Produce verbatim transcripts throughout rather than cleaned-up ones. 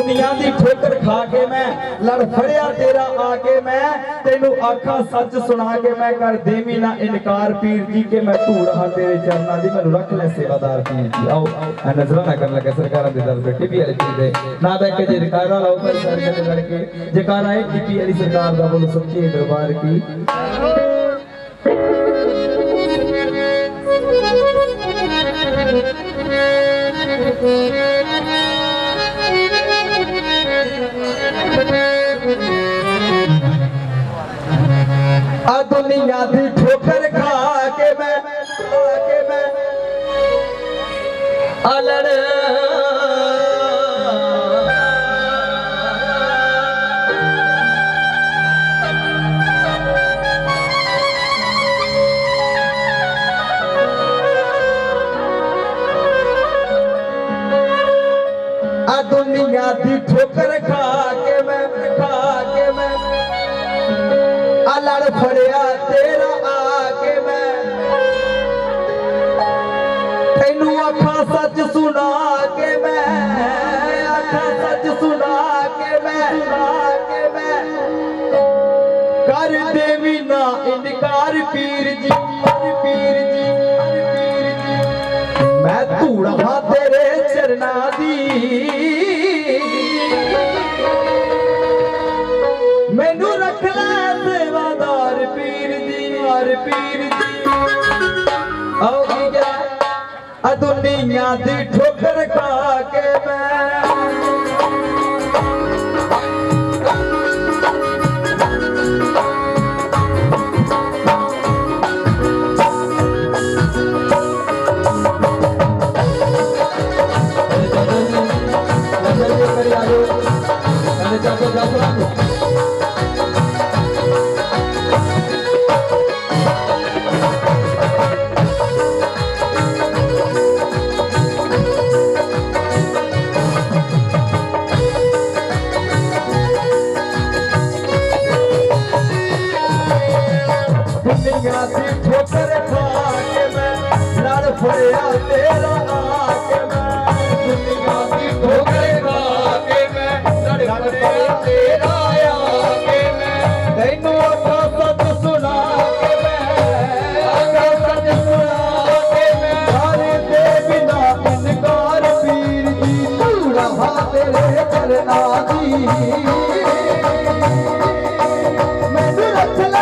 दुनिया दी ठोकर खा के मैं लड़ फड़िया तेरा आके मैं तेनू आखा सच सुना के मैं कर देवी ना इनकार पीर जी के मैं धूड़ हाँ तेरे चरणा दी मैनू रख ले सेवादार पीर जी। आओ नजराना कर लगे सरकार दे दर पे टीवी वाली चीज दे ना देख के जयकारा लाओ पर सर के लड़के जयकारा है टीवी वाली सरकार दा बोलो सच्चे दरबार की। आ दुनिया दी ठोकर खा के मैं खा के मैं अलड़ आ दुनिया दी ठोकर खा के मैं खा के मैं लड़ फड़िया तेरा आके मैं तेनू आखा सच सुना के मैं आखा सच सुना के मैं सुना के मैं कर देवी ना इनकार पीर जी पीर जी पीर जी मैं धूड़ा तेरे चरना दी मैनू रख ले सेवादार पीर जी पीर जी। आओ गया आ दुनिया दी ठोकर खा के मैं दुनिया दी ठोकर खा के मैं लड़ फड़िया तेरा आके मैं दुनिया दी ठोकर खा के मैं लड़ फड़िया तेरा आके मैं तेनू आखा सच सुना के मैं आखा सच सुना के मैं सारे दे बिना इनकार पीर जी धूड़ा तेरे चरना दी मैनू रख ले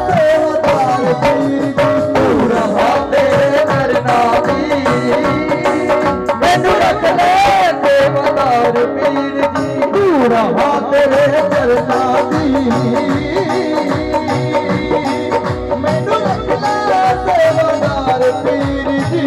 मैनू रख ले सेवादार पीर जी पूरा तेरे चरना दी मैनू रख ले सेवादार पीर जी।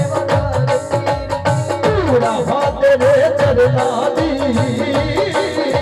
तेरे चरना दी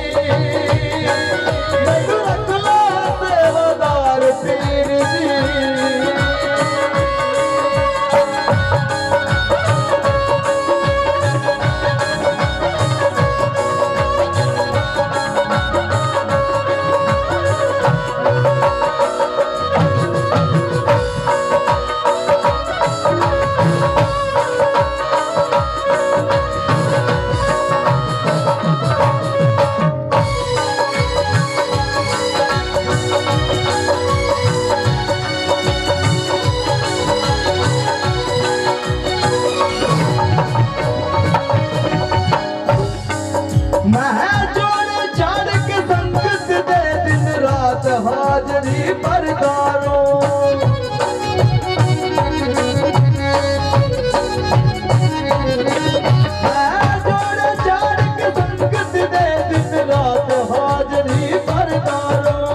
सरदारों जोड़े चार के संगत दे दिन रात हाजरी सरदारों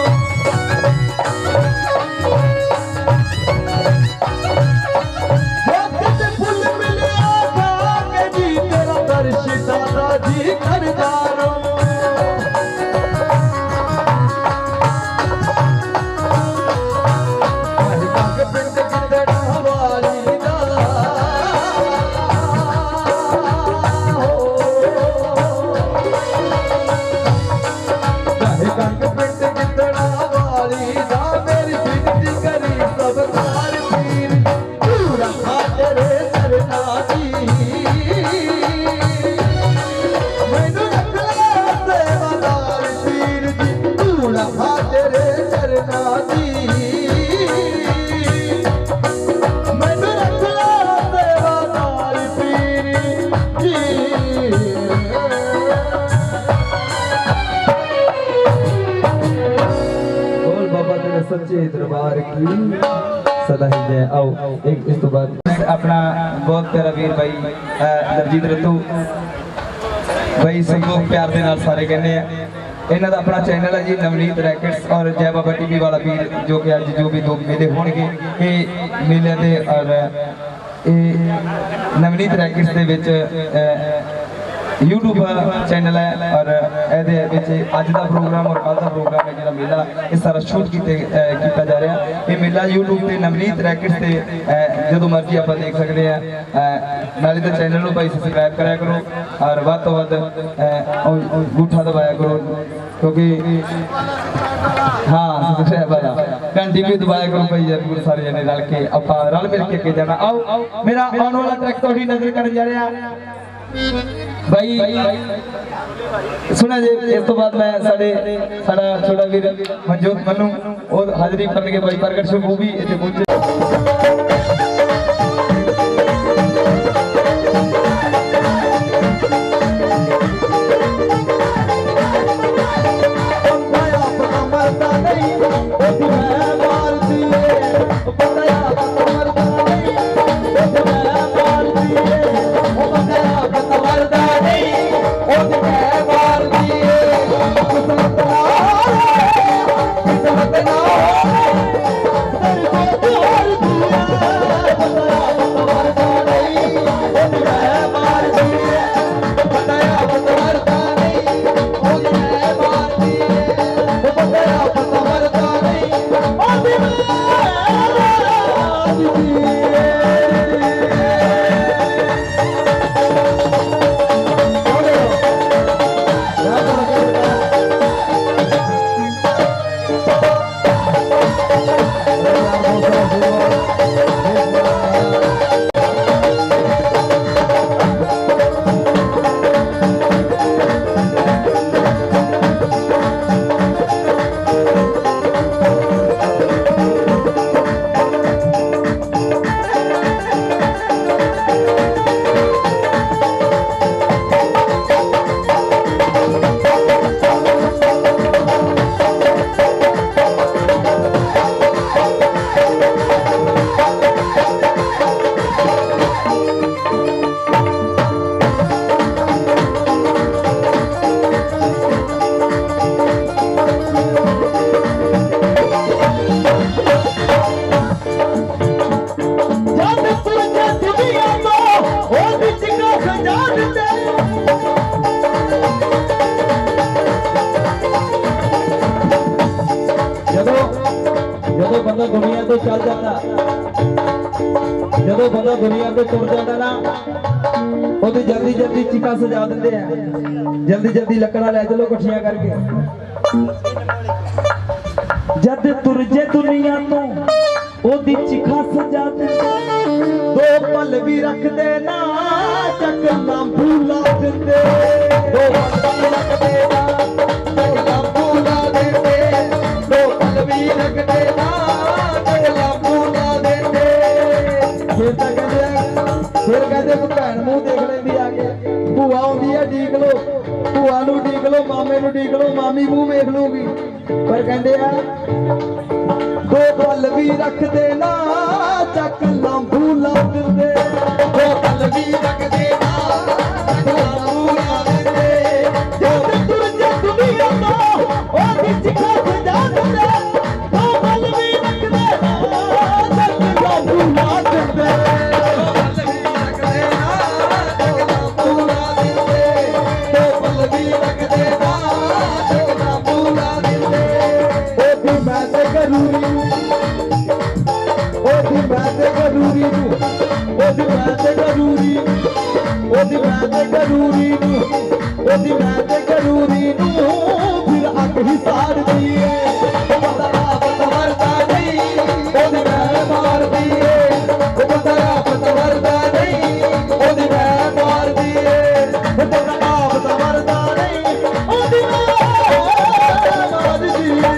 फुल मिले आगे जी तेरा दर्श दादा जी सरदारों सच्चे दरबार की सदा ही जय। आओ एक इस तो बाद अपना बहुत प्यारा वीर भाई दलजीत रतू भाई संगो प्यार दे नाल सारे कहने इन्हां दा अपना चैनल है जी नवनीत रैकेट्स और जय बाबा टीवी वाला वीर जो कि अज जो भी दो मेले होणगे ये मेले दे और नवनीत रैकेट्स दे विच यूट्यूब चैनल है और अज का प्रोग्राम और कल का प्रोग्राम है जो मेला ये सारा शूट किया जा रहा है। ये मेला यूट्यूब से नवनीत रैकेट्स से जो मर्जी आप देख सकते हैं। नाले तो चैनल को भाई सबसक्राइब कराया करो और वध तो वध अंगूठा दबाया करो क्योंकि हाँ सबसक्राइब वाला घंटी भी दबाया करो भाई जरूर सारे जने रल के आप रल मिल के अगे जाना। आओ मेरा आने वाला ट्रैक तो ही नजर कर जा रहा भाई सुना जी। इस तो बाद मैं साडे साडा छोटा वीर मनजोत मनु और हाजिरी करने के भाई प्रगट सिंह वो भी इतने पहुंचे। बंदा दुनिया तो चल जाता जो बंदा दुनिया तो तुर जाता ना वो जल्दी जल्दी चिका सजा देते हैं जल्दी जल्दी लकड़ा लै चलो कट्ठियां करके जद तुर जे दुनिया तो ओदी चिखा सजा देते दो पल भी रख देना चक्का भूला देते दो पल भी रख देना चक्का भूला देते दो पल भी रख देना चक्का भूला देते फिर तक फिर कहते भैन मुंह देख लेंदी आके भूआ आउंदी है ढीक लो भूआ नूं ढीक लो मामे नूं ढीक लो मामी मुंह वेख लूगी पर कहंदे आ गल भी रख देना चक लांबू ला दिंदे ओ गल भी रख देना चक लांबू ला दिंदे जद तुरजे दुनिया दा ओ विच खस जा दिंदे ओ गल भी रख देना चक लांबू ला दिंदे ओ गल भी रख देना चक लांबू ला दिंदे ओ गल भी रख देना चक लांबू ला दिंदे ओ भी मैं ते जरूरी ओदी मैं ते जरूरी नू ओदी मैं ते जरूरी ओदी मैं ते जरूरी नू ओदी मैं ते जरूरी नू फिर अग ही साड़ दी है बंदा आप तवरदा नहीं ओदी मैं मार दी है बंदा आप तवरदा नहीं ओदी मैं मार दी है बंदा आप तवरदा नहीं ओदी मैं मार दी है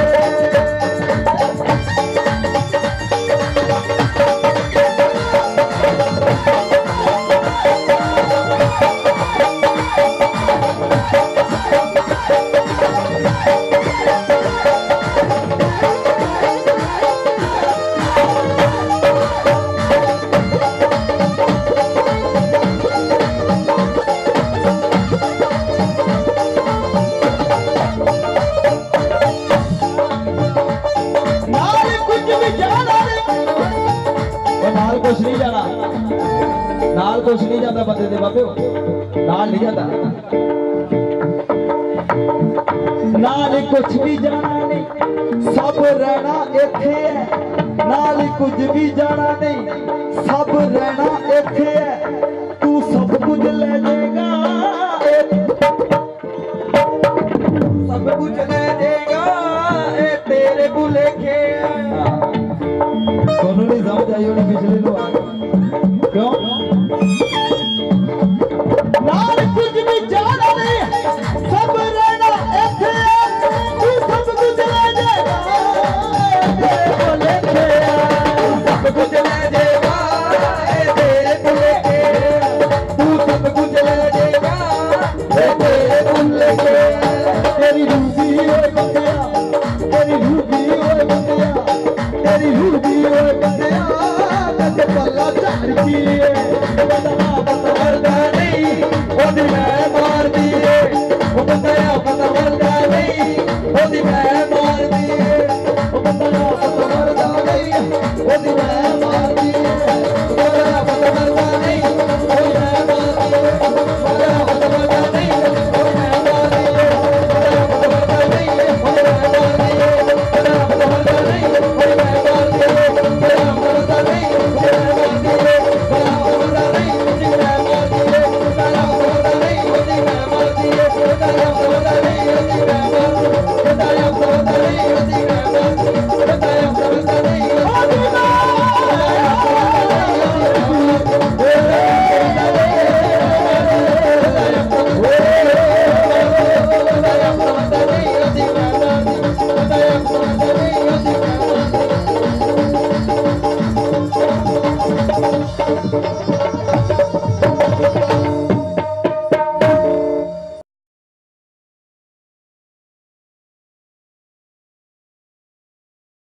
कुछ नहीं जाना नाल कुछ नहीं जाता बंदे दे बाबे नाल नहीं जाता नाल कुछ भी जाना नहीं सब रहना इत्थे है नाल कुछ भी जाना नहीं सब रहना इत्थे है तू सब कुछ ले जाएगा सब कुछ ले जाएगा ए तेरे भुलेखे दोनों नहीं समझ आई होनी पिछले लोग क्यों नाल कुछ भी जाना नहीं सब रहना इत्थे तू सब कुछ ले जाएगा तेरे भुलेखे सब कुछ ले जाएगा तेरे भुलेखे तू सब कुछ ले जाएगा तेरे भुलेखे तेरी रूबी ओए बंदिया तेरी रूबी ओए बंदिया तेरी रूबी ओए बंदिया कद पल्ला झाड़ की बंदा पता वरदा नहीं ओदी मैं मार दी ओ बंदा पता वरदा नहीं ओदी मैं मार दी ओ बंदा पता वरदा नहीं ओदी मैं मार दी बंदा पता वरदा नहीं ओदी मैं मार दी बंदा पता वरदा नहीं ओदी मैं मार दी बंदा पता वरदा नहीं ओदी मैं मार दी बंदा पता वरदा नहीं ओदी मैं मार दी बंदा पता नहीं Thank you.